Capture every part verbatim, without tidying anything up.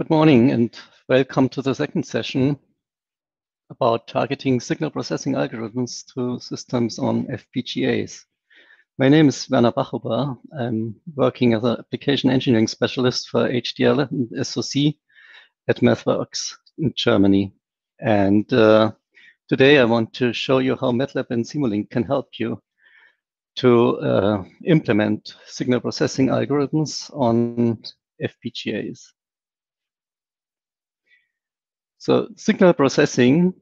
Good morning and welcome to the second session about targeting signal processing algorithms to systems on F P G As. My name is Werner Bachhuber. I'm working as an application engineering specialist for H D L and S O C at MathWorks in Germany. And uh, today I want to show you how MATLAB and Simulink can help you to uh, implement signal processing algorithms on F P G As. So signal processing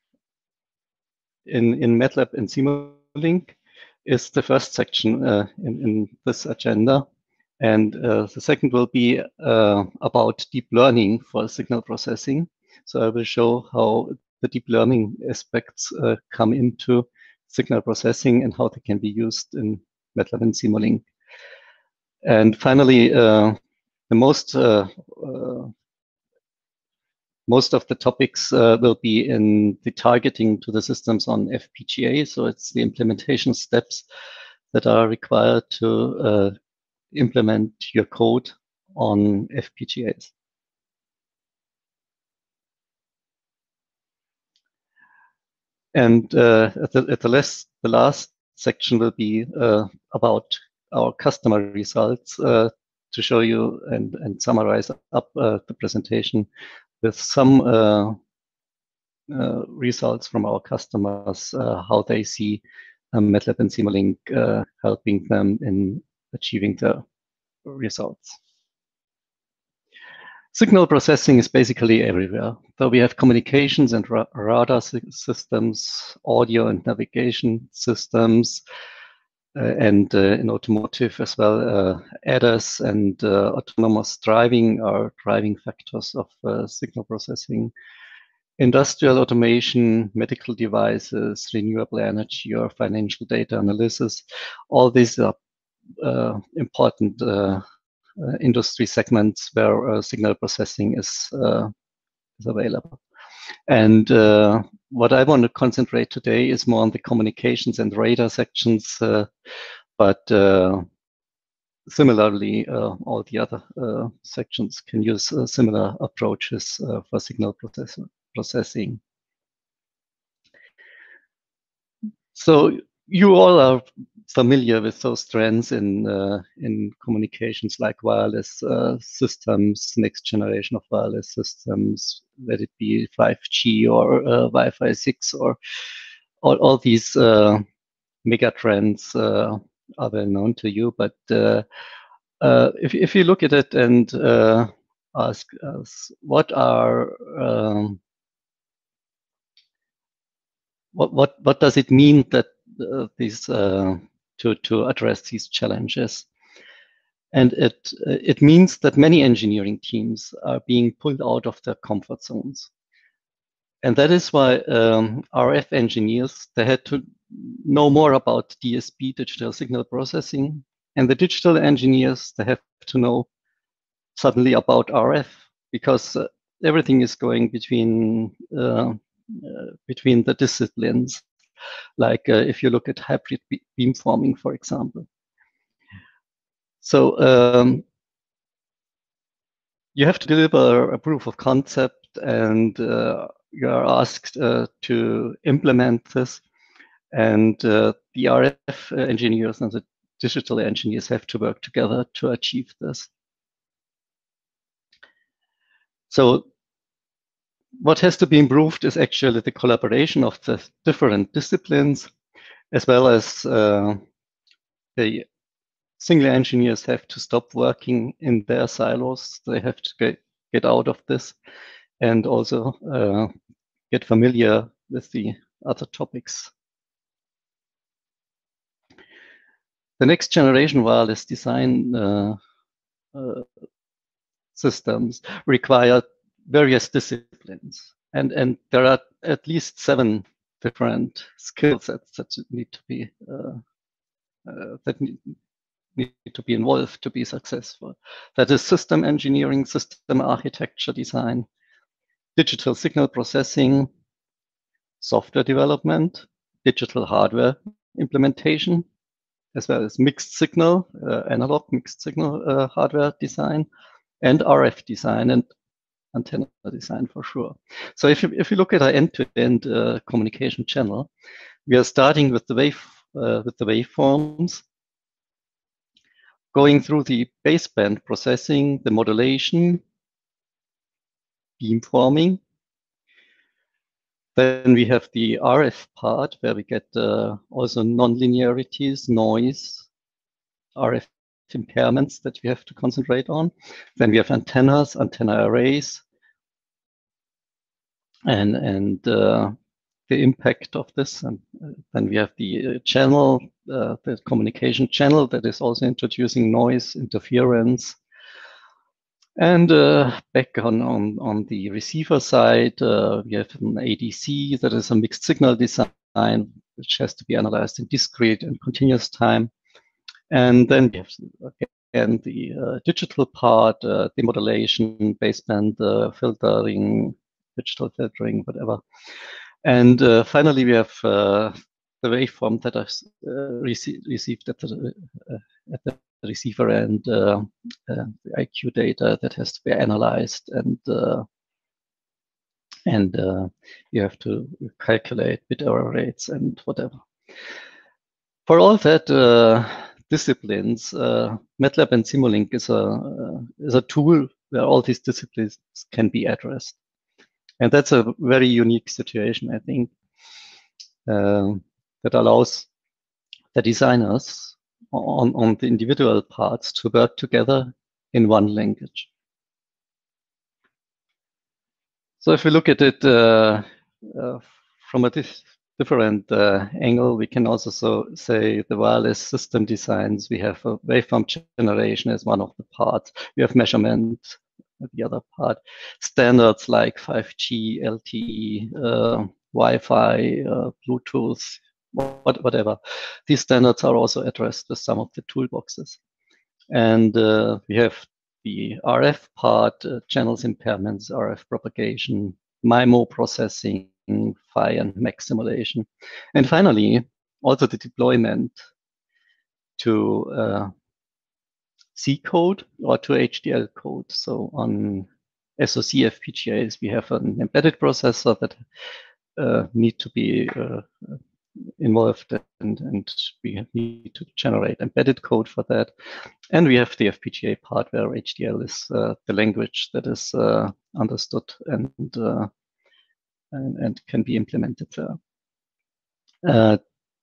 in, in MATLAB and Simulink is the first section uh, in, in this agenda. And uh, the second will be uh, about deep learning for signal processing. So I will show how the deep learning aspects uh, come into signal processing and how they can be used in MATLAB and Simulink. And finally, uh, the most uh, uh, Most of the topics uh, will be in the targeting to the systems on F P G A. So it's the implementation steps that are required to uh, implement your code on F P G As. And uh, at, the, at the, last, the last section will be uh, about our customer results uh, to show you and, and summarize up uh, the presentation with some uh, uh, results from our customers, uh, how they see um, MATLAB and Simulink uh, helping them in achieving the results. Signal processing is basically everywhere. So we have communications and ra radar systems, audio and navigation systems, uh, and uh, in automotive as well, uh, A D A S and uh, autonomous driving are driving factors of uh, signal processing. Industrial automation, medical devices, renewable energy, or financial data analysis, all these are uh, important uh, uh, industry segments where uh, signal processing is, uh, is available. And uh, what I want to concentrate today is more on the communications and radar sections, uh, but uh, similarly, uh, all the other uh, sections can use uh, similar approaches uh, for signal process processing. So you all are familiar with those trends in uh, in communications like wireless uh, systems, next generation of wireless systems, let it be five G or uh, Wi-Fi six, or all, all these uh, mega trends uh, are well known to you. But uh, uh, if, if you look at it and uh, ask us, what are um, What, what, what does it mean that uh, these uh, to, to address these challenges? And it, it means that many engineering teams are being pulled out of their comfort zones. And that is why um, R F engineers, they had to know more about D S P, digital signal processing, and the digital engineers, they have to know suddenly about R F, because uh, everything is going between uh, Uh, between the disciplines, like uh, if you look at hybrid be beamforming, for example. So um, you have to deliver a proof of concept, and uh, you are asked uh, to implement this. And uh, the R F engineers and the digital engineers have to work together to achieve this. So what has to be improved is actually the collaboration of the different disciplines, as well as uh, the single engineers have to stop working in their silos. They have to get, get out of this and also uh, get familiar with the other topics. The next generation wireless design uh, uh, systems require various disciplines, and and there are at least seven different skill sets that need to be uh, uh, that need, need to be involved to be successful. That is system engineering, system architecture design, digital signal processing, software development, digital hardware implementation, as well as mixed signal, uh, analog mixed signal uh, hardware design, and R F design. And antenna design for sure. So if you, if you look at our end-to-end uh, communication channel, we are starting with the wave uh, with the waveforms, going through the baseband processing, the modulation, beamforming. Then we have the R F part where we get uh, also non-linearities, noise, R F impairments that we have to concentrate on. Then we have antennas, antenna arrays, and and uh, the impact of this. And uh, then we have the uh, channel, uh, the communication channel that is also introducing noise, interference. And uh, back on, on, on the receiver side, uh, we have an A D C that is a mixed signal design, which has to be analyzed in discrete and continuous time. And then we have, again, the uh, digital part, uh, demodulation, baseband uh, filtering, digital filtering, whatever. And uh, finally, we have uh, the waveform that is uh, rece received at the, uh, at the receiver end, uh, uh, the I Q data that has to be analyzed, and uh, and uh, you have to calculate bit error rates and whatever. For all that uh, disciplines, uh, MATLAB and Simulink is a uh, is a tool where all these disciplines can be addressed, and that's a very unique situation, I think, uh, that allows the designers on, on the individual parts to work together in one language. So if we look at it uh, uh, from a dif different uh, angle, we can also so say the wireless system designs. We have a waveform generation as one of the parts. We have measurement, the other part. Standards like five G, L T E, uh, Wi-Fi, uh, Bluetooth, what, whatever. These standards are also addressed with some of the toolboxes. And uh, we have the R F part, uh, channels impairments, R F propagation, MIMO processing, Phi and M A C simulation. And finally, also the deployment to uh, C code or to H D L code. So on S O C F P G As, we have an embedded processor that uh, need to be uh, involved, and, and we need to generate embedded code for that. And we have the F P G A part where H D L is uh, the language that is uh, understood and, uh, and and can be implemented there. Uh,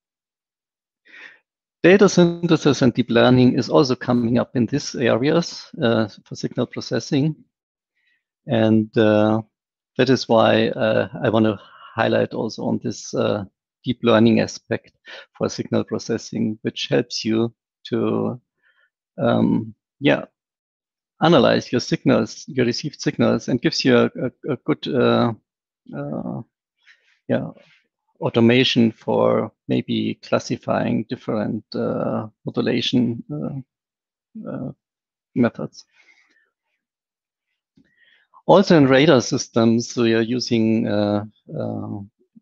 data synthesis and deep learning is also coming up in these areas uh, for signal processing, and uh, that is why uh, I want to highlight also on this uh, deep learning aspect for signal processing, which helps you to, um, yeah, analyze your signals, your received signals, and gives you a, a, a good, uh, uh, yeah, automation for maybe classifying different uh, modulation uh, uh, methods. Also in radar systems, we are using uh, uh,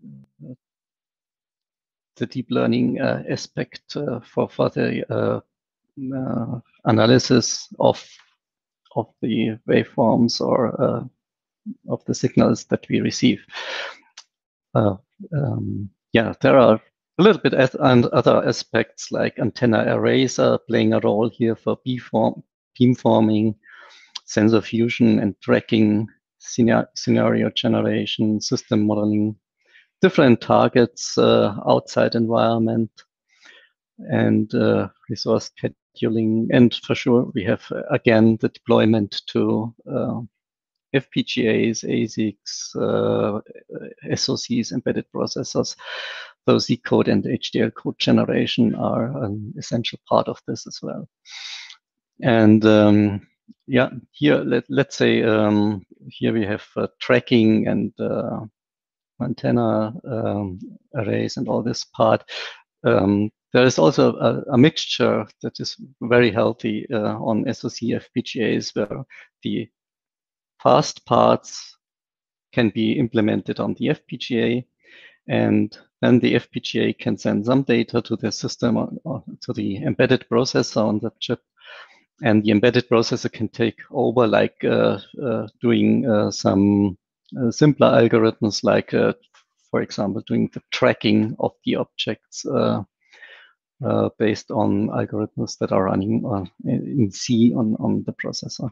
the deep learning uh, aspect uh, for, for the uh, uh, analysis of, of the waveforms or uh, of the signals that we receive. Uh, um, yeah, there are a little bit and other aspects like antenna arrays are playing a role here for beamform, beamforming, sensor fusion and tracking, scenario generation, system modeling, different targets, uh, outside environment, and uh, resource scheduling. And for sure, we have, uh, again, the deployment to uh, F P G As, A S I Cs, uh, S O Cs, embedded processors. So Z code and H D L code generation are an essential part of this as well. And um, yeah, here, let, let's say um, here we have uh, tracking and uh, antenna um, arrays and all this part. Um, there is also a, a mixture that is very healthy uh, on S O C F P G As where the fast parts can be implemented on the F P G A, and then the F P G A can send some data to the system or, or to the embedded processor on the chip, and the embedded processor can take over, like uh, uh, doing uh, some uh, simpler algorithms, like, uh, for example, doing the tracking of the objects uh, uh, based on algorithms that are running on, in C on, on the processor,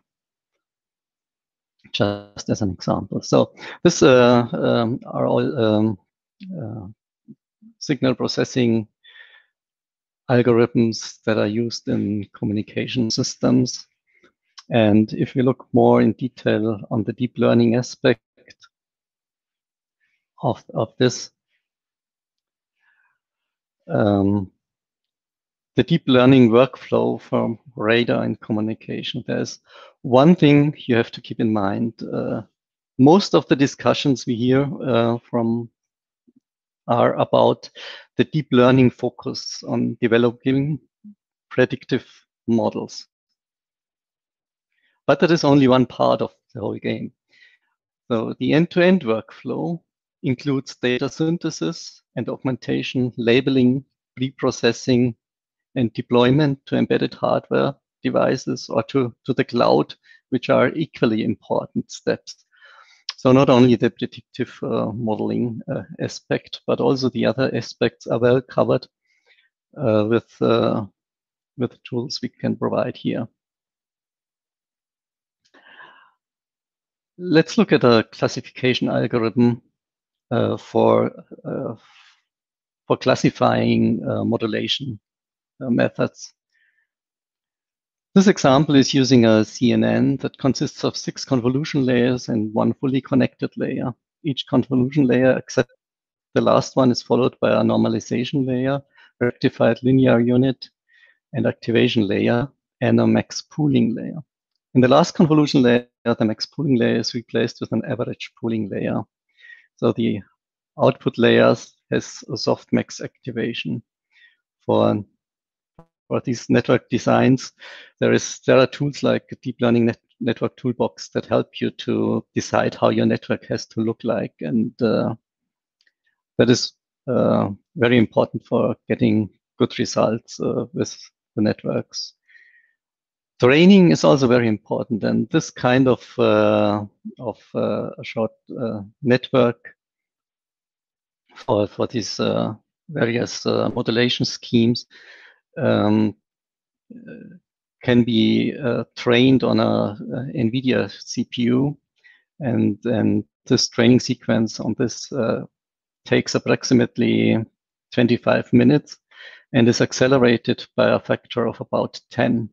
just as an example. So this uh, um, are all um, uh, signal processing algorithms that are used in communication systems. And if we look more in detail on the deep learning aspect of, of this, um, the deep learning workflow for radar and communication, there's one thing you have to keep in mind. Uh, most of the discussions we hear uh, from are about the deep learning focus on developing predictive models. But that is only one part of the whole game. So the end-to-end workflow includes data synthesis and augmentation, labeling, pre-processing, and deployment to embedded hardware devices or to, to the cloud, which are equally important steps. So not only the predictive uh, modeling uh, aspect, but also the other aspects are well covered uh, with, uh, with the tools we can provide here. Let's look at a classification algorithm uh, for, uh, for classifying uh, modulation uh, methods. This example is using a C N N that consists of six convolution layers and one fully connected layer. Each convolution layer, except the last one, is followed by a normalization layer, rectified linear unit, and activation layer, and a max pooling layer. In the last convolution layer, the max pooling layer is replaced with an average pooling layer. So the output layers has a softmax activation. For For these network designs, there is there are tools like Deep Learning Net Network Toolbox that help you to decide how your network has to look like, and uh, that is uh, very important for getting good results uh, with the networks. Training is also very important, and this kind of uh, of uh, a short uh, network for for these uh, various uh, modulation schemes um, can be uh, trained on a, a NVIDIA C P U, and then this training sequence on this uh, takes approximately twenty-five minutes and is accelerated by a factor of about ten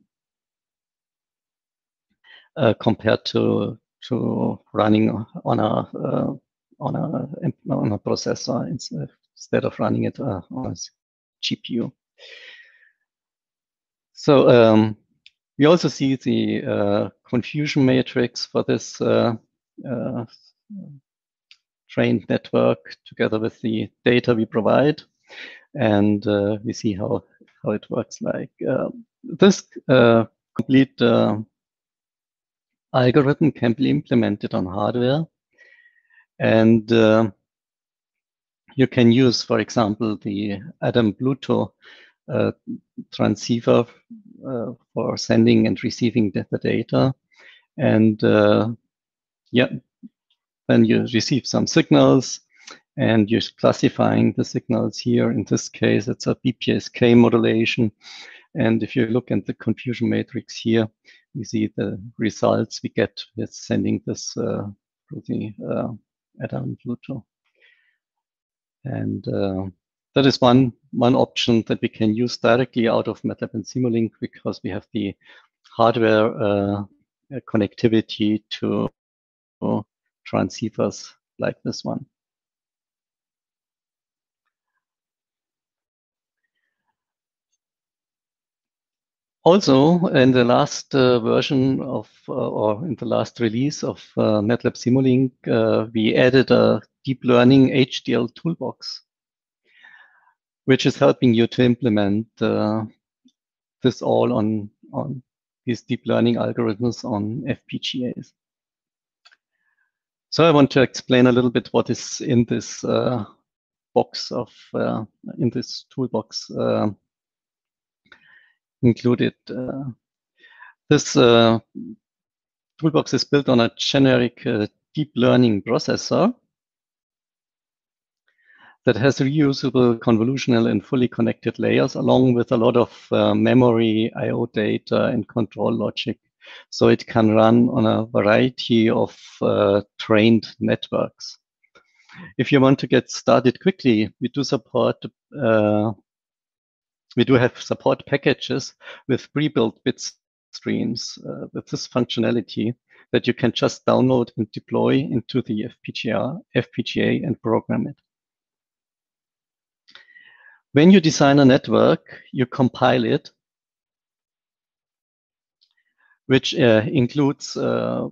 uh, compared to to running on a uh, on a on a processor instead of running it uh, on a G P U. So um, we also see the uh, confusion matrix for this uh, uh, trained network together with the data we provide, and uh, we see how how it works. Like uh, this uh, complete uh, algorithm can be implemented on hardware, and uh, you can use, for example, the Adam Bluetooth uh, transceiver uh, for sending and receiving the, the data, and uh, yeah, then you receive some signals, and you're classifying the signals here. In this case, it's a B P S K modulation. And if you look at the confusion matrix here, you see the results we get with sending this uh, to the uh, Adam Bluetooth. And uh, that is one, one option that we can use directly out of MATLAB and Simulink, because we have the hardware uh, connectivity to transceivers like this one. Also, in the last uh, version of, uh, or in the last release of uh, MATLAB Simulink, uh, we added a deep learning H D L toolbox, which is helping you to implement uh, this all on, on these deep learning algorithms on F P G As. So I want to explain a little bit what is in this uh, box of, uh, in this toolbox uh, included. Uh, This uh, toolbox is built on a generic uh, deep learning processor that has reusable convolutional and fully connected layers, along with a lot of uh, memory, I O data, and control logic. So it can run on a variety of uh, trained networks. If you want to get started quickly, we do support uh, we do have support packages with pre-built bit streams uh, with this functionality that you can just download and deploy into the F P G A, F P G A and program it. When you design a network, you compile it, which uh, includes uh,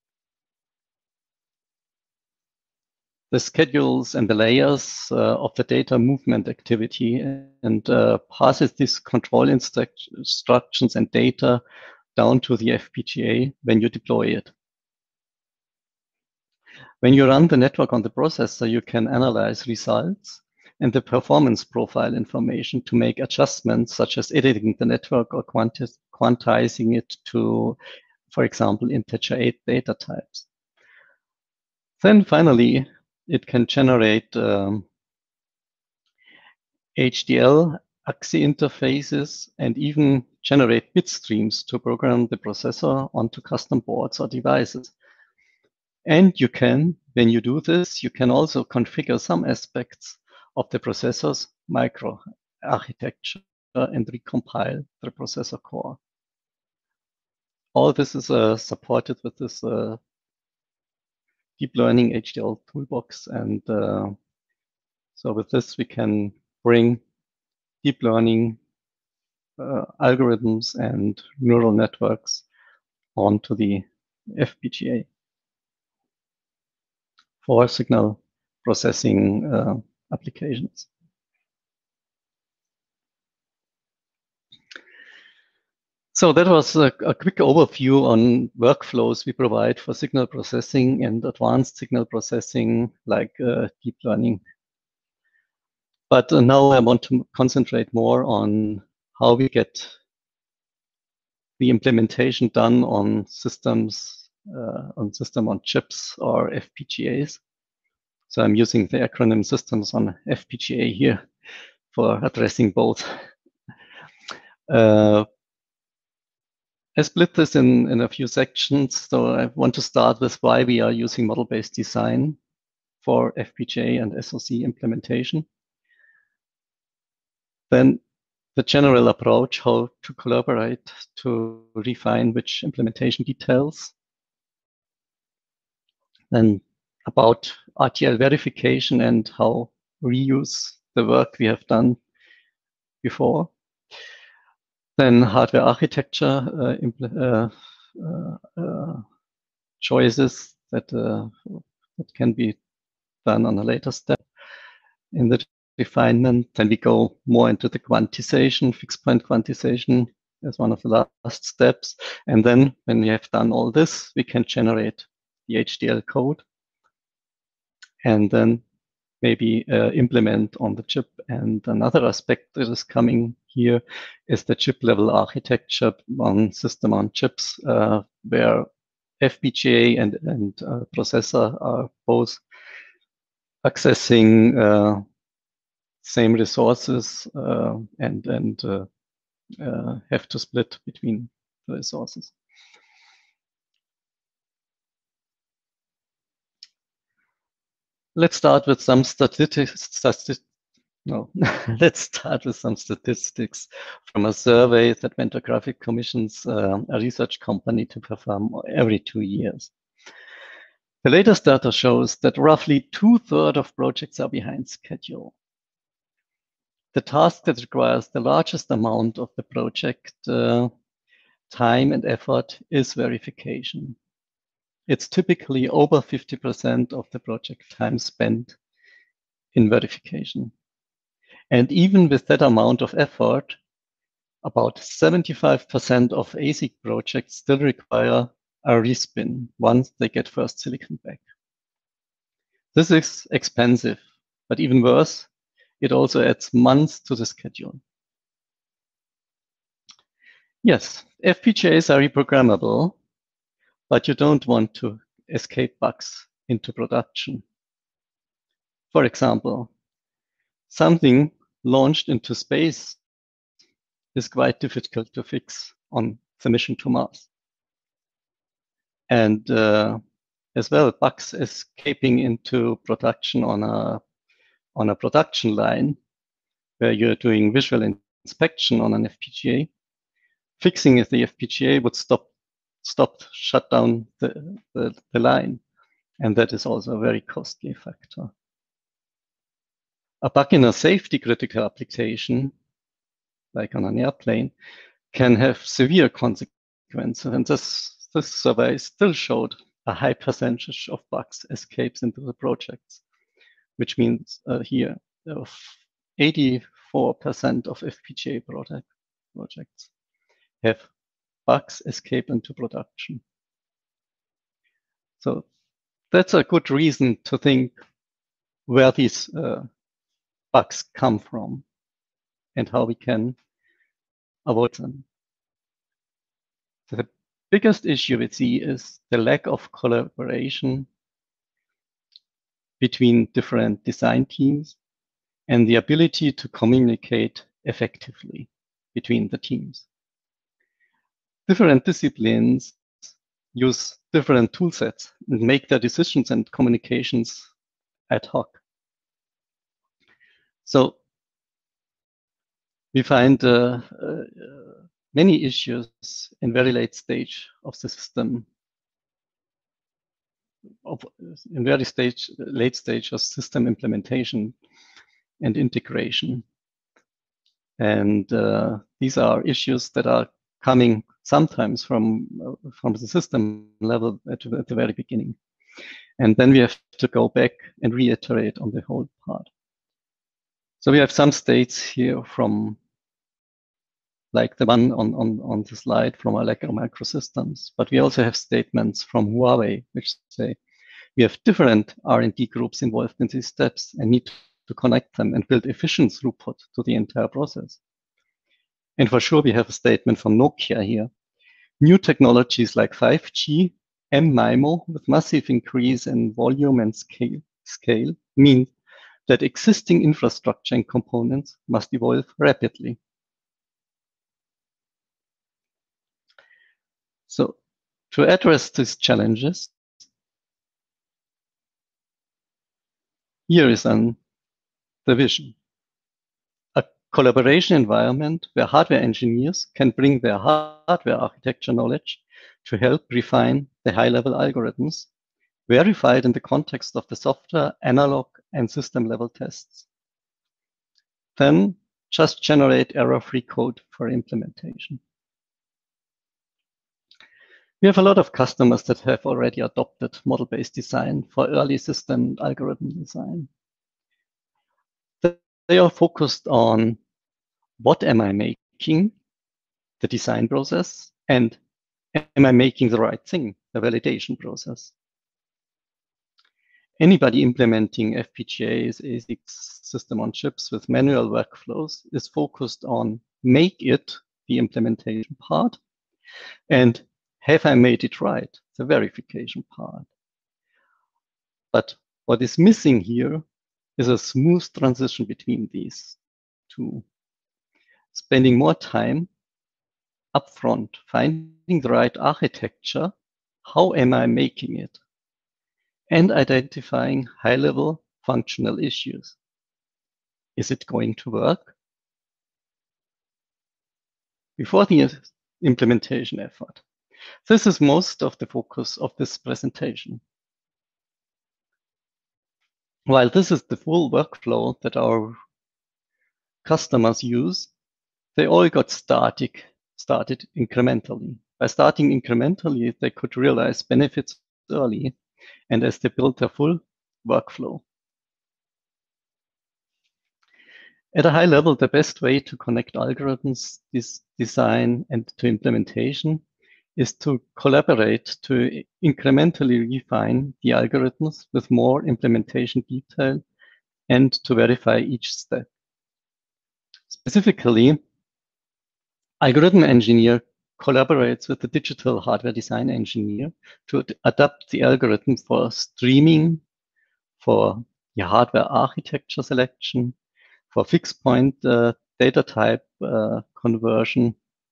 the schedules and the layers uh, of the data movement activity, and uh, passes these control instruct instructions and data down to the F P G A when you deploy it. When you run the network on the processor, you can analyze results and the performance profile information to make adjustments, such as editing the network or quantiz quantizing it to, for example, integer eight data types. Then finally, it can generate um, H D L, A X I interfaces, and even generate bit streams to program the processor onto custom boards or devices. And you can, when you do this, you can also configure some aspects of the processor's microarchitecture and recompile the processor core. All this is uh, supported with this uh, deep learning H D L toolbox. And uh, so with this, we can bring deep learning uh, algorithms and neural networks onto the F P G A for signal processing uh, applications. So that was a, a quick overview on workflows we provide for signal processing and advanced signal processing like uh, deep learning. But uh, now I want to concentrate more on how we get the implementation done on systems, uh, on system on chips or F P G As. So I'm using the acronym systems on F P G A here for addressing both. Uh, I split this in, in a few sections. So I want to start with why we are using model-based design for F P G A and S O C implementation. Then the general approach, how to collaborate to refine which implementation details. Then about R T L verification and how reuse the work we have done before. Then hardware architecture uh, uh, uh, uh, choices that, uh, that can be done on a later step in the refinement. Then we go more into the quantization, fixed point quantization as one of the last steps. And then when we have done all this, we can generate the H D L code and then maybe uh, implement on the chip. And another aspect that is coming here is the chip level architecture on system on chips, uh, where F P G A and, and uh, processor are both accessing uh, same resources uh, and, and uh, uh, have to split between the resources. Let's start with some statistics. Stati no, let's start with some statistics from a survey that Mentor Graphics commissions uh, a research company to perform every two years. The latest data shows that roughly two-thirds of projects are behind schedule. The task that requires the largest amount of the project uh, time and effort is verification. It's typically over fifty percent of the project time spent in verification. And even with that amount of effort, about seventy-five percent of A S I C projects still require a respin once they get first silicon back. This is expensive, but even worse, it also adds months to the schedule. Yes, F P G As are reprogrammable, but you don't want to escape bugs into production. For example, something launched into space is quite difficult to fix on the mission to Mars. And uh, as well, bugs escaping into production on a on a production line where you're doing visual inspection on an F P G A. Fixing the F P G A would stop stop shut down the, the, the line, and that is also a very costly factor. A bug in a safety critical application, like on an airplane, can have severe consequences, and this this survey still showed a high percentage of bugs escapes into the projects, which means uh, here of eighty-four percent of F P G A project, projects have bugs escape into production. So that's a good reason to think where these uh, bugs come from and how we can avoid them. So the biggest issue we see is the lack of collaboration between different design teams and the ability to communicate effectively between the teams. Different disciplines use different tool sets and make their decisions and communications ad hoc. So we find uh, uh, many issues in very late stage of the system, of, in very stage, late stage of system implementation and integration. And uh, these are issues that are coming sometimes from, uh, from the system level at, at the very beginning. And then we have to go back and reiterate on the whole part. So we have some states here from, like the one on, on, on the slide from Allegro Microsystems, but we also have statements from Huawei, which say we have different R and D groups involved in these steps and need to connect them and build efficient throughput to the entire process. And for sure, we have a statement from Nokia here. New technologies like five G, M MIMO with massive increase in volume and scale, scale mean that existing infrastructure and components must evolve rapidly. So to address these challenges, here is an, the vision. A collaboration environment where hardware engineers can bring their hardware architecture knowledge to help refine the high-level algorithms, verified in the context of the software, analog, and system-level tests. Then just generate error-free code for implementation. We have a lot of customers that have already adopted model-based design for early system algorithm design. They are focused on what am I making, the design process, and am I making the right thing, the validation process. Anybody implementing F P G As, A S I Cs, system on chips with manual workflows is focused on make it the implementation part and have I made it right, the verification part. But what is missing here is a smooth transition between these two. Spending more time upfront, finding the right architecture, how am I making it? And identifying high-level functional issues. Is it going to work? Before the implementation effort. This is most of the focus of this presentation. While this is the full workflow that our customers use, they all got started, started incrementally. By starting incrementally, they could realize benefits early and as they built their full workflow. At a high level, the best way to connect algorithms, this design, and to implementation is to collaborate to incrementally refine the algorithms with more implementation detail and to verify each step. Specifically, algorithm engineer collaborates with the digital hardware design engineer to adapt the algorithm for streaming, for the hardware architecture selection, for fixed point uh, data type uh, conversion.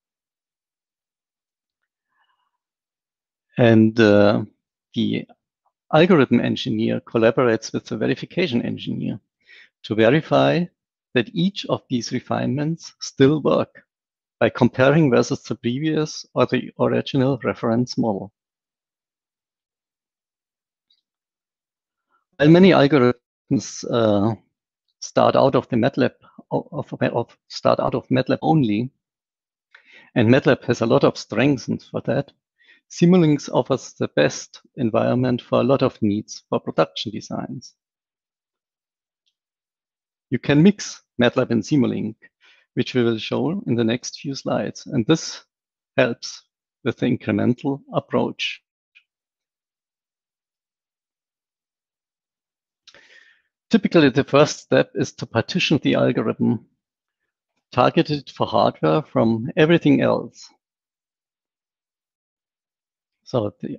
And uh, the algorithm engineer collaborates with the verification engineer to verify that each of these refinements still work by comparing versus the previous or the original reference model. While many algorithms uh, start out of the MATLAB of, of, of start out of MATLAB only, and MATLAB has a lot of strengths for that, Simulink offers the best environment for a lot of needs for production designs. You can mix MATLAB and Simulink, which we will show in the next few slides, and this helps with the incremental approach. Typically, the first step is to partition the algorithm targeted for hardware from everything else. So the,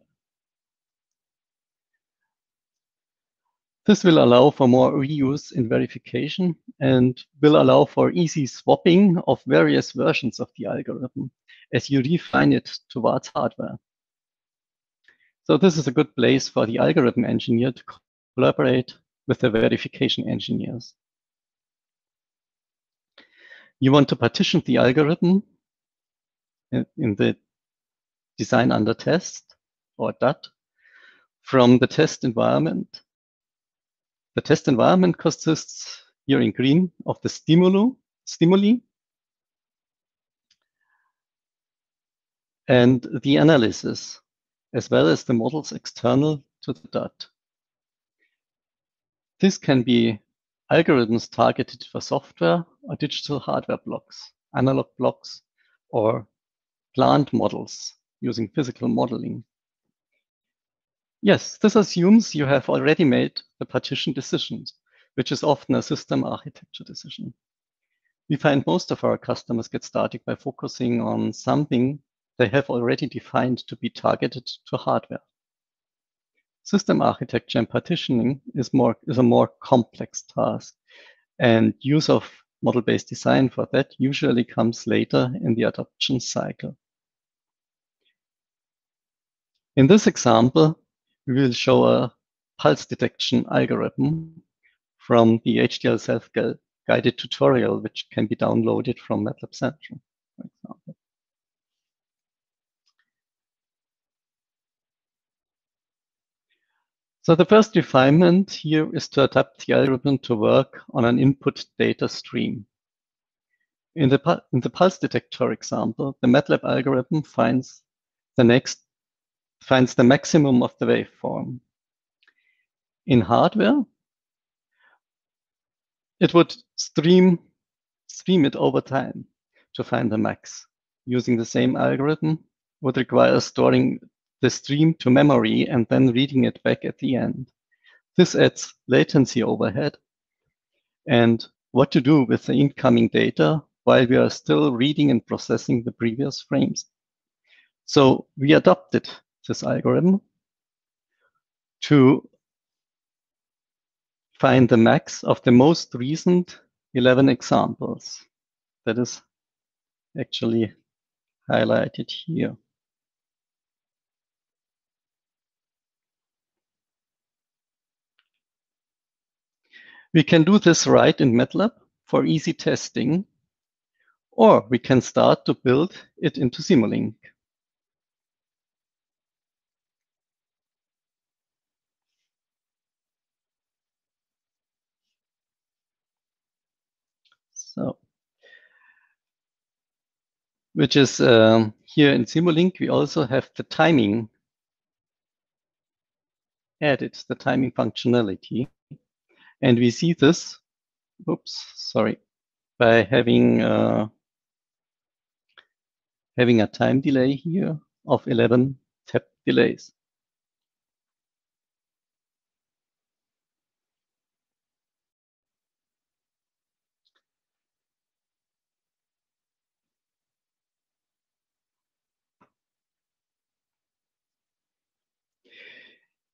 this will allow for more reuse in verification and will allow for easy swapping of various versions of the algorithm as you refine it towards hardware. So this is a good place for the algorithm engineer to collaborate with the verification engineers. You want to partition the algorithm in, in the design under test, or D U T, from the test environment. The test environment consists here in green of the stimuli, stimuli and the analysis, as well as the models external to the D U T. This can be algorithms targeted for software or digital hardware blocks, analog blocks, or plant models using physical modeling. Yes, this assumes you have already made the partition decisions, which is often a system architecture decision. We find most of our customers get started by focusing on something they have already defined to be targeted to hardware. System architecture and partitioning is, more, is a more complex task, and use of model-based design for that usually comes later in the adoption cycle. In this example, we will show a pulse detection algorithm from the H D L self-guided tutorial, which can be downloaded from MATLAB Central, for example. So the first refinement here is to adapt the algorithm to work on an input data stream. In the, in the pulse detector example, the MATLAB algorithm finds the next finds the maximum of the waveform. In hardware, it would stream, stream it over time to find the max. Using the same algorithm would require storing the stream to memory and then reading it back at the end. This adds latency overhead and what to do with the incoming data while we are still reading and processing the previous frames. So we adopted this algorithm to find the max of the most recent eleven examples. That is actually highlighted here. We can do this right in MATLAB for easy testing, or we can start to build it into Simulink. So, which is um, here in Simulink, we also have the timing added, the timing functionality. And we see this, oops, sorry, by having uh, having a time delay here of eleven tap delays.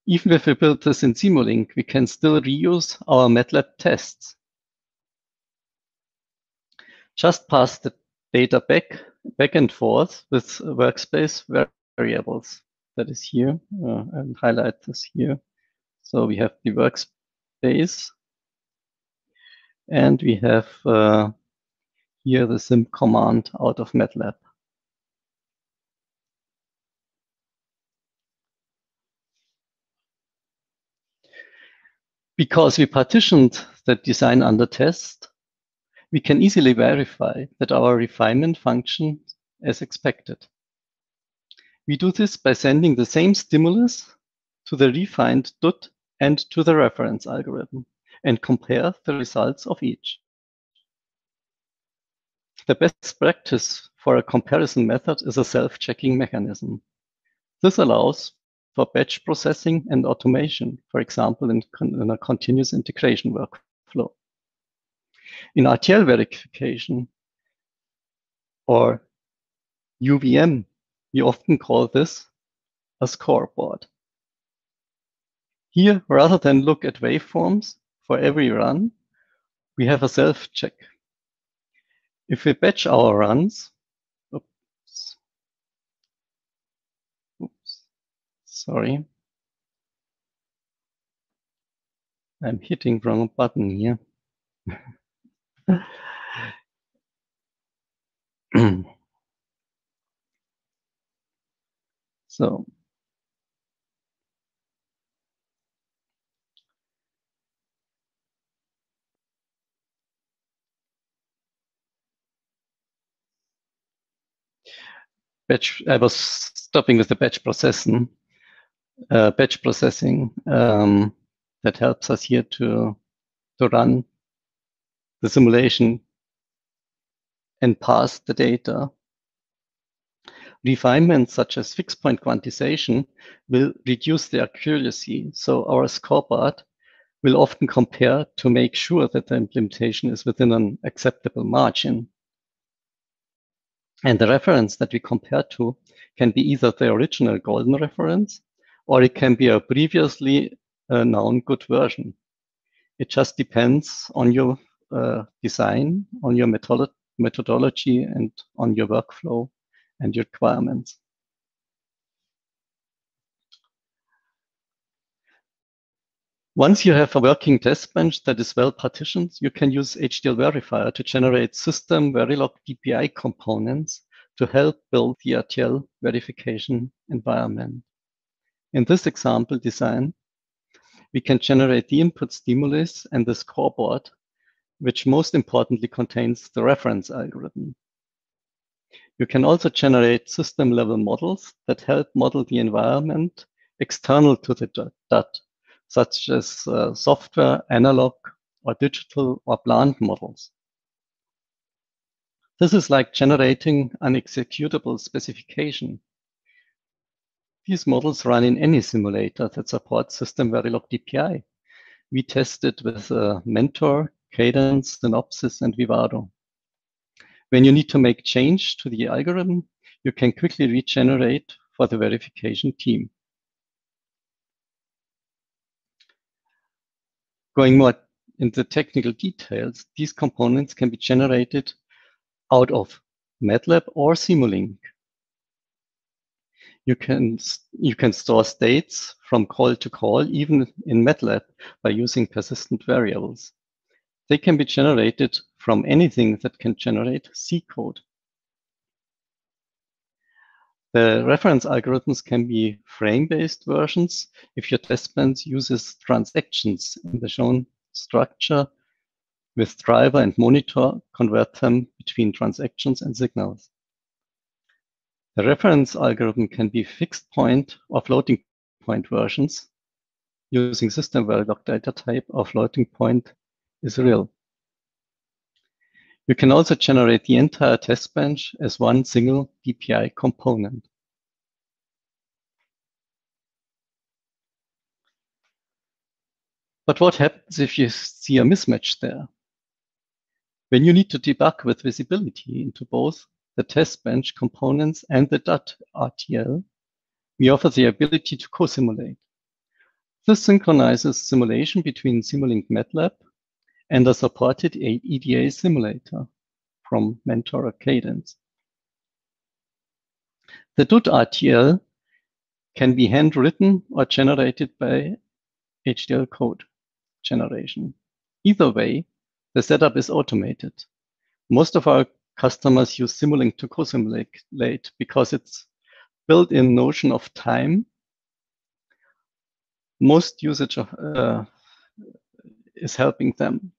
Even if we build this in Simulink, we can still reuse our MATLAB tests. Just pass the data back, back and forth with workspace variables. That is here. Uh, I'll highlight this here. So we have the workspace, and we have uh, here the sim command out of MATLAB. Because we partitioned the design under test, we can easily verify that our refinement functions as expected. We do this by sending the same stimulus to the refined D U T and to the reference algorithm and compare the results of each. The best practice for a comparison method is a self-checking mechanism. This allows for batch processing and automation, for example, in, in a continuous integration workflow. In R T L verification or U V M, we often call this a scoreboard. Here, rather than look at waveforms for every run, we have a self-check. If we batch our runs, oops, oops, sorry, I'm hitting wrong button here. So, batch, I was stopping with the batch processing, uh, batch processing um, that helps us here to, to run the simulation and pass the data. Refinements such as fixed point quantization will reduce the accuracy, so our scoreboard will often compare to make sure that the implementation is within an acceptable margin. And the reference that we compare to can be either the original golden reference, or it can be a previously uh, known good version. It just depends on your uh, design, on your methodolo methodology, and on your workflow and your requirements. Once you have a working test bench that is well partitioned, you can use H D L Verifier to generate system Verilog D P I components to help build the R T L verification environment. In this example design, we can generate the input stimulus and the scoreboard, which most importantly contains the reference algorithm. You can also generate system-level models that help model the environment external to the D U T, such as uh, software, analog, or digital or plant models. This is like generating an executable specification. These models run in any simulator that supports system Verilog D P I. We tested with uh, Mentor, Cadence, Synopsys, and Vivado. When you need to make change to the algorithm, you can quickly regenerate for the verification team. Going more into technical details, these components can be generated out of MATLAB or Simulink. You can, you can store states from call to call, even in MATLAB, by using persistent variables. They can be generated from anything that can generate C code. The reference algorithms can be frame-based versions if your test bench uses transactions in the shown structure with driver and monitor, convert them between transactions and signals. The reference algorithm can be fixed point or floating point versions using system Verilog data type or floating point is real. You can also generate the entire test bench as one single D P I component. But what happens if you see a mismatch there? When you need to debug with visibility into both the test bench components and the D U T R T L, we offer the ability to co-simulate. This synchronizes simulation between Simulink MATLAB and a supported E D A simulator from Mentor or Cadence. The D U T R T L can be handwritten or generated by H D L code generation. Either way, the setup is automated. Most of our customers use Simulink to co-simulate because it's built-in notion of time. Most usage of, uh, is helping them.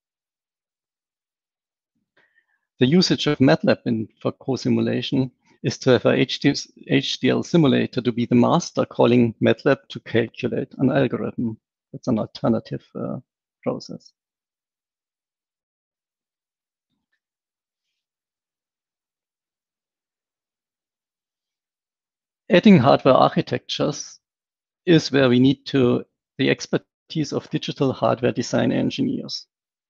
The usage of MATLAB in, for co-simulation is to have a H D L simulator to be the master calling MATLAB to calculate an algorithm. That's an alternative uh, process. Adding hardware architectures is where we need to the expertise of digital hardware design engineers.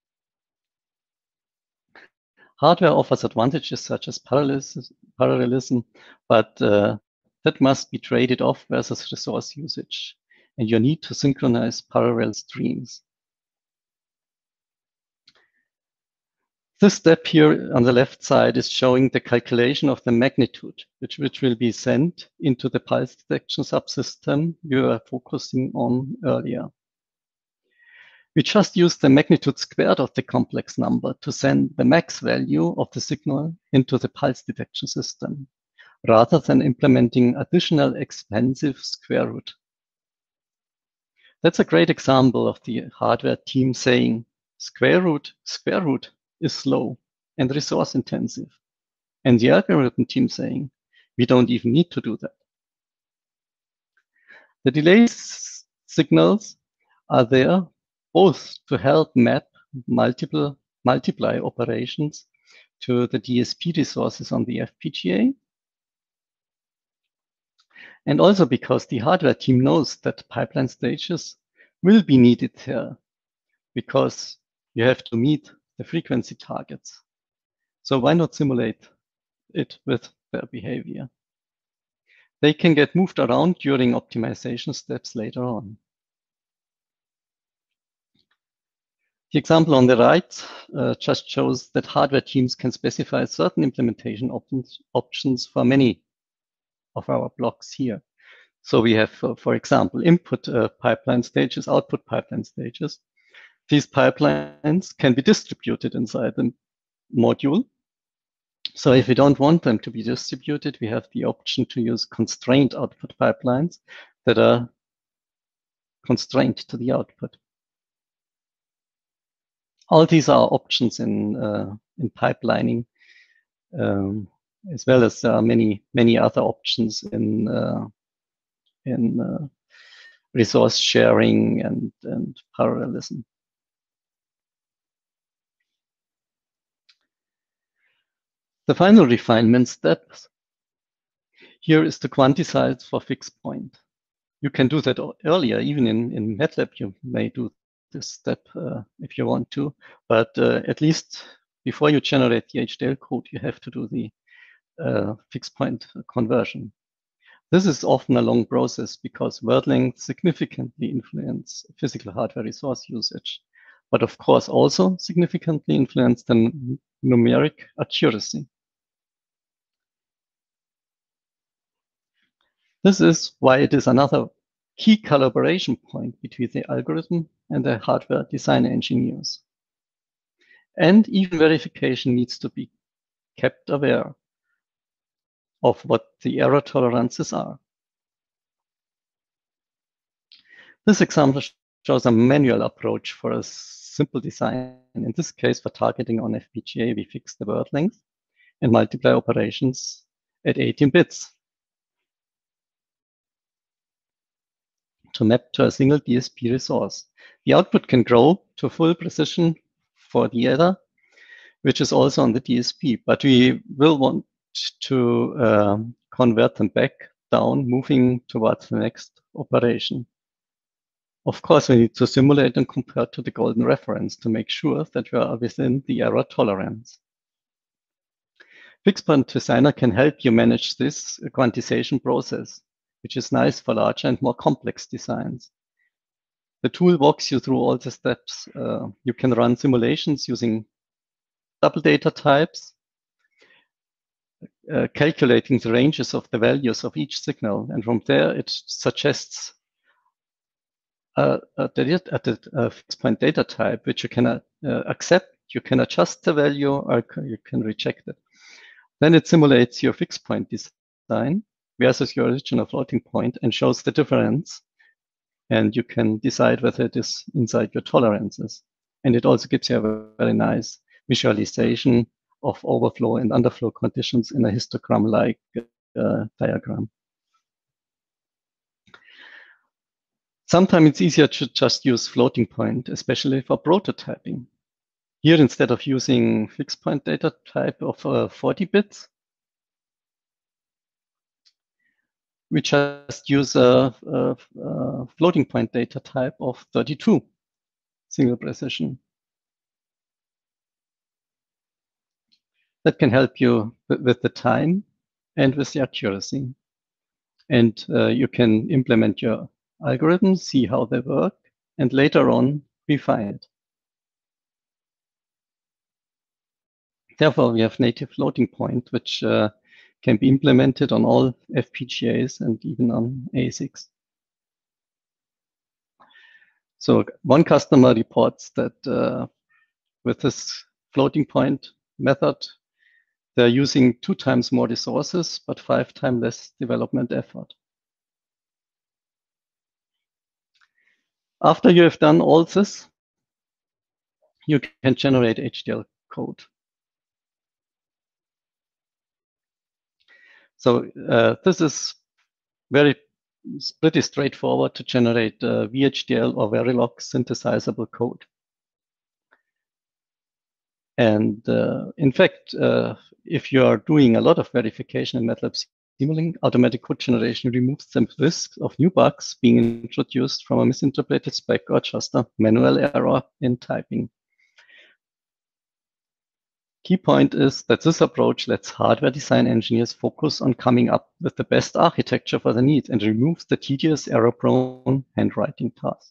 Hardware offers advantages such as parallelism, parallelism but uh, that must be traded off versus resource usage, and you need to synchronize parallel streams. This step here on the left side is showing the calculation of the magnitude, which, which will be sent into the pulse detection subsystem we were focusing on earlier. We just use the magnitude squared of the complex number to send the max value of the signal into the pulse detection system, rather than implementing additional expensive square root. That's a great example of the hardware team saying, square root, square root is slow and resource intensive. And the algorithm team saying, we don't even need to do that. The delay signals are there both to help map multiple multiply operations to the D S P resources on the F P G A, and also because the hardware team knows that pipeline stages will be needed here because you have to meet the frequency targets. So why not simulate it with their behavior? They can get moved around during optimization steps later on. The example on the right uh, just shows that hardware teams can specify certain implementation op options for many of our blocks here. So we have, uh, for example, input uh, pipeline stages, output pipeline stages. These pipelines can be distributed inside the module. So if we don't want them to be distributed, we have the option to use constrained output pipelines that are constrained to the output. All these are options in uh, in pipelining, um, as well as there are many many other options in uh, in uh, resource sharing and and parallelism. The final refinement step here is to quantize for fixed point. You can do that earlier, even in in MATLAB. You may do this step uh, if you want to, but uh, at least before you generate the H D L code, you have to do the uh, fixed point conversion. This is often a long process because word length significantly influence physical hardware resource usage, but of course also significantly influence the numeric accuracy. This is why it is another key collaboration point between the algorithm and the hardware design engineers. And even verification needs to be kept aware of what the error tolerances are. This example shows a manual approach for a simple design. In this case, for targeting on F P G A, we fix the word length and multiply operations at eighteen bits to map to a single D S P resource. The output can grow to full precision for the adder, which is also on the D S P, but we will want to um, convert them back down, moving towards the next operation. Of course, we need to simulate and compare to the golden reference to make sure that we are within the error tolerance. Fixed Point Designer can help you manage this quantization process, which is nice for larger and more complex designs. The tool walks you through all the steps. Uh, you can run simulations using double data types, uh, calculating the ranges of the values of each signal. And from there, it suggests uh, a, a, a fixed point data type, which you can uh, accept. You can adjust the value or you can reject it. Then it simulates your fixed point design versus your original floating point and shows the difference. And you can decide whether it is inside your tolerances. And it also gives you a very nice visualization of overflow and underflow conditions in a histogram-like uh, diagram. Sometimes it's easier to just use floating point, especially for prototyping. Here, instead of using fixed point data type of uh, forty bits, we just use a, a, a floating point data type of thirty-two single precision. That can help you with, with the time and with the accuracy. And uh, you can implement your algorithms, see how they work, and later on refine it. Therefore, we have native floating point, which uh, can be implemented on all F P G As and even on A SICs. So one customer reports that uh, with this floating point method, they're using two times more resources, but five times less development effort. After you have done all this, you can generate H D L code. So uh, this is very it's pretty straightforward to generate uh, V H D L or Verilog synthesizable code. And uh, in fact, uh, if you are doing a lot of verification in MATLAB Simulink, automatic code generation removes the risk of new bugs being introduced from a misinterpreted spec or just a manual error in typing. Key point is that this approach lets hardware design engineers focus on coming up with the best architecture for the needs and removes the tedious, error-prone handwriting task.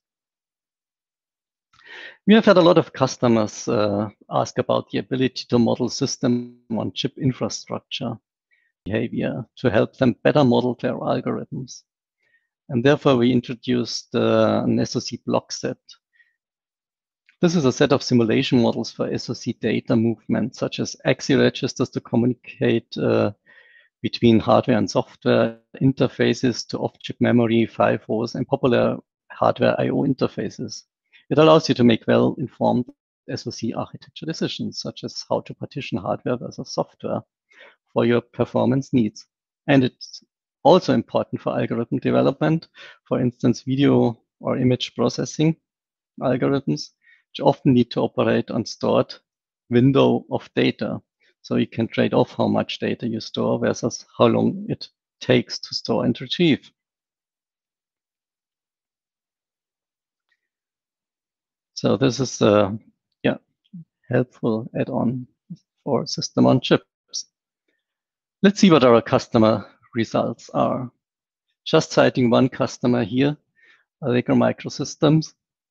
We have had a lot of customers uh, ask about the ability to model system-on-chip infrastructure behavior to help them better model their algorithms. And therefore, we introduced uh, an S O C block set. This is a set of simulation models for S O C data movement, such as A X I registers to communicate uh, between hardware and software interfaces to off-chip memory, F I F Os, and popular hardware I O interfaces. It allows you to make well-informed S O C architecture decisions, such as how to partition hardware versus software for your performance needs. And it's also important for algorithm development, for instance, video or image processing algorithms, which often need to operate on stored window of data. So you can trade off how much data you store versus how long it takes to store and retrieve. So this is a yeah, helpful add-on for system on chips. Let's see what our customer results are. Just citing one customer here, Allegro Microsystems.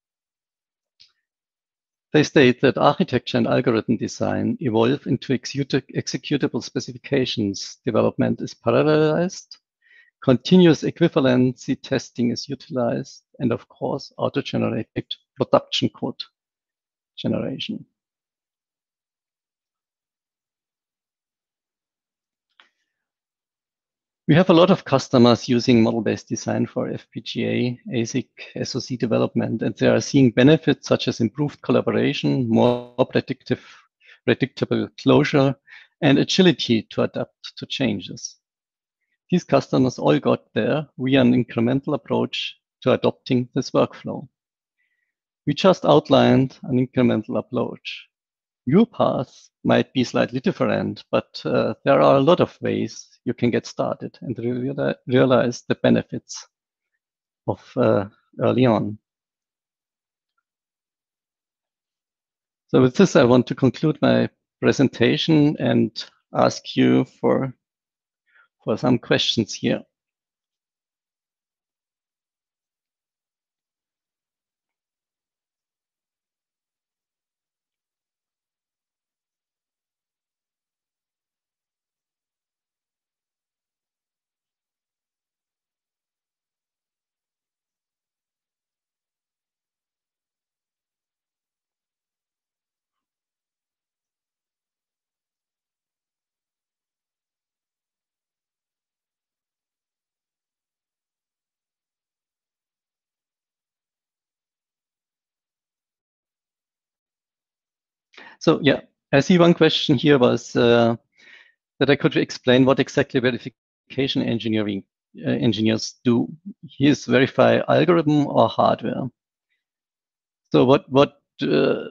They state that architecture and algorithm design evolve into executable specifications. Development is parallelized. Continuous equivalency testing is utilized. And of course, auto-generated production code generation. We have a lot of customers using model-based design for F P G A, A SIC, S O C development, and they are seeing benefits such as improved collaboration, more predictive, predictable closure, and agility to adapt to changes. These customers all got there via an incremental approach to adopting this workflow. We just outlined an incremental approach. Your path might be slightly different, but uh, there are a lot of ways you can get started and re realize the benefits of uh, early on. So with this, I want to conclude my presentation and ask you for, for some questions here. So yeah, I see one question here was uh, that I could explain what exactly verification engineering uh, engineers do. Here's verify algorithm or hardware. So what what uh,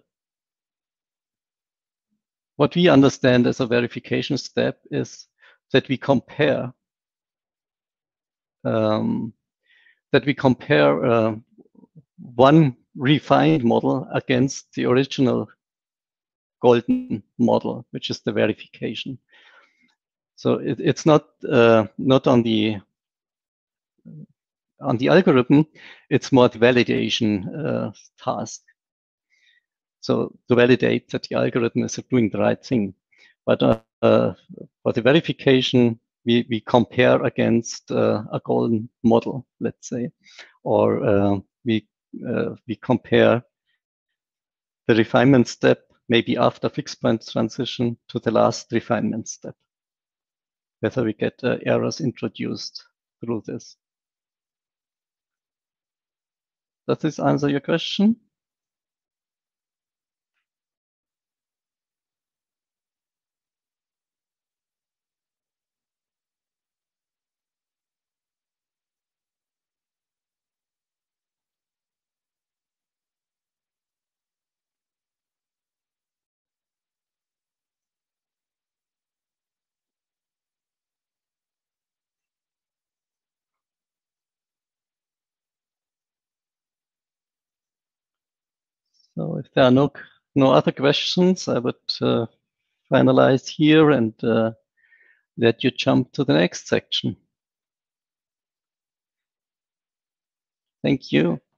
what we understand as a verification step is that we compare um, that we compare uh, one refined model against the original golden model, which is the verification. So it, it's not uh, not on the on the algorithm, it's more the validation uh, task. So to validate that the algorithm is doing the right thing. But uh, uh, for the verification, we, we compare against uh, a golden model, let's say, or uh, we uh, we compare the refinement step maybe after fixed point transition to the last refinement step, whether we get uh, errors introduced through this. Does this answer your question? So if there are no no other questions, I would uh, finalize here and uh, let you jump to the next section. Thank you.